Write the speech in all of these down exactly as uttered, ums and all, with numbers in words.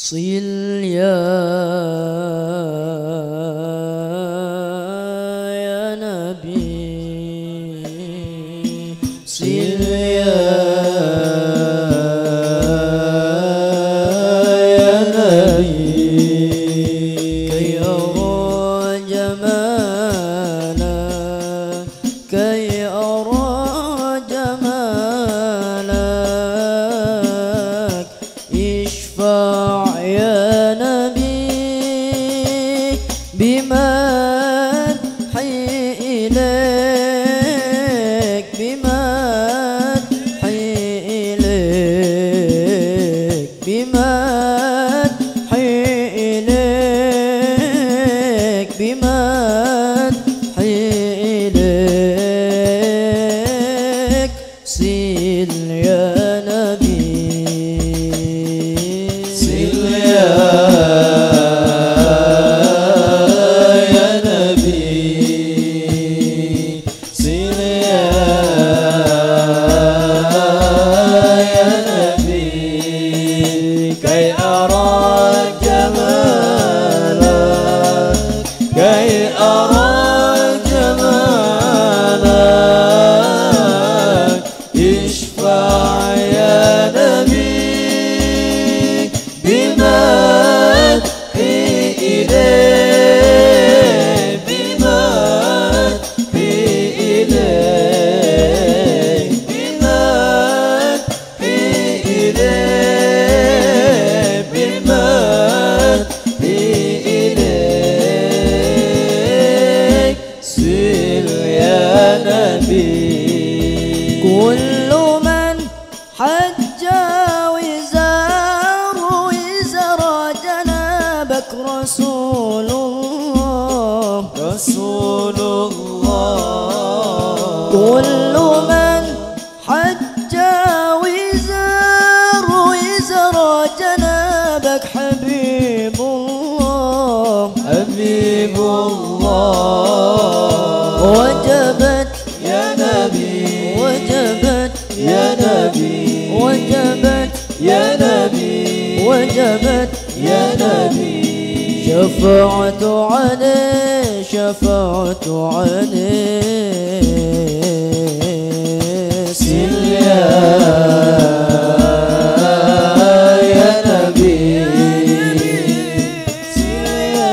صل يا يا نبي صل يا يا نبي كي أرى جمالك كي أرى جمالك اشفع يا نبي بمدحي إليك بمدحي إليك بمدحي إليك بمدحي إليك صل يا نبي كل من حج وزار وزر جنابك رسول الله رسول الله كل من حج وزار وزر جنابك حبيب الله حبيب الله وجبت يا نبي وجبت يا نبي وجبت يا نبي وجبت يا نبي شفعت عليه شفعت عليه صل يا يا نبي صل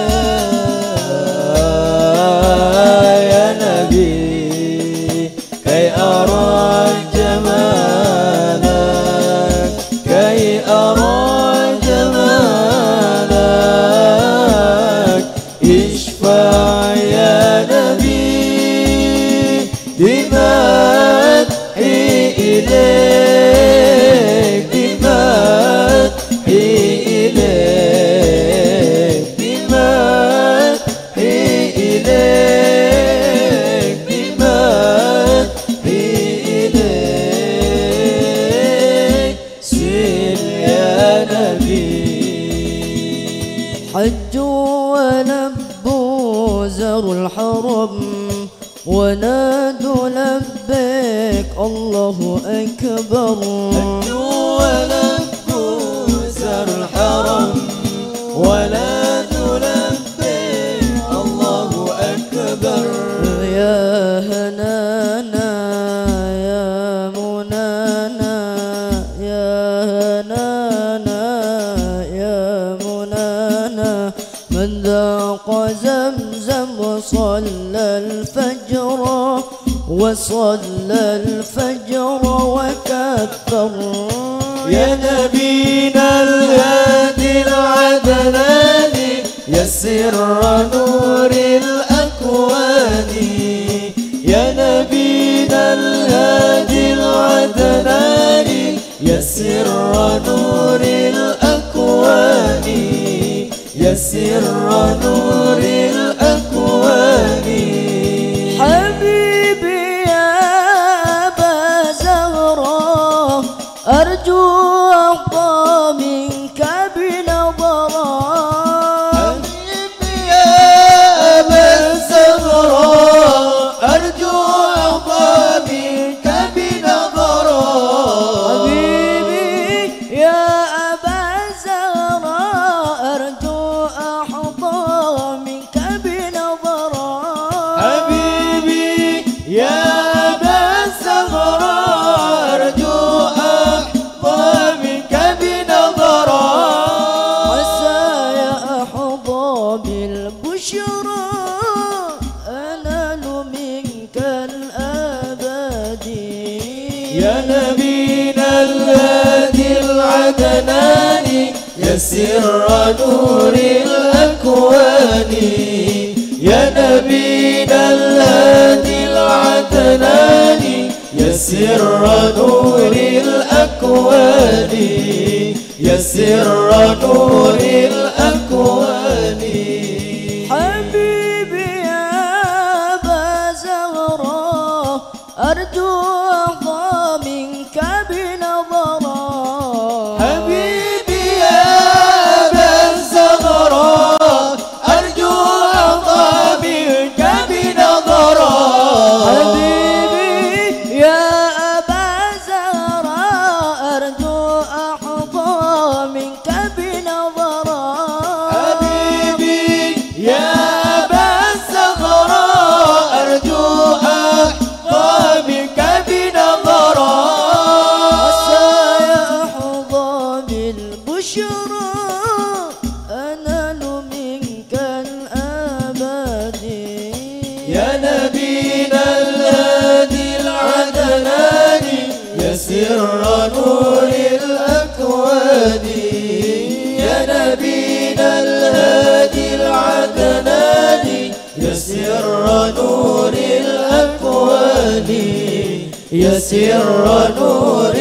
يا نبي كي أرى جمالك كي أرى جمالك اشفع يا نبي بمدحي إليك بمدحي إليك بمدحي إليك بمدحي حجوا ولبوا زاروا الحرم ونادوا لبيك الله أكبر حجوا ولبوا زاروا الحرم ونادوا لبيك الله أكبر يا هنانا يا منانا يا هنانا يا منانا من ذاق زمزم وصلى الفجر وصلى الفجر وكبر يا نبينا الهادي العدنان يا سر نور الأكوان يا نبينا الهادي العدنان يا سر نور الأكوان يا سر نور الأكوان حبيبي يا أبا زهرة أرجو أعطى منك بنظرة حبيبي يا أبا زهرة أرجو أعطى منك بنظرة حبيبي يا سر نور الأكوان يا نبينا الهادي العدنان يا سر نور الأكوان يا سر نور الأكوان حبيبي يا أبا زهراء أرجو أحظى منك بنظرة حبيبي يا أبا الزهراء أرجو أحظى منك بنظرة حبيبي يا أبا زهراء أرجو أحظى منك بنظرة حبيبي يا أبا الزهراء أرجو أحظى منك بنظرة وسيحظى بالبشرى أنال منك الأبد يا نبينا الهادي العدنان يا سر نور الأكوان يا نبينا الهادي العدنان يا سر نور الأكوان يا سر نور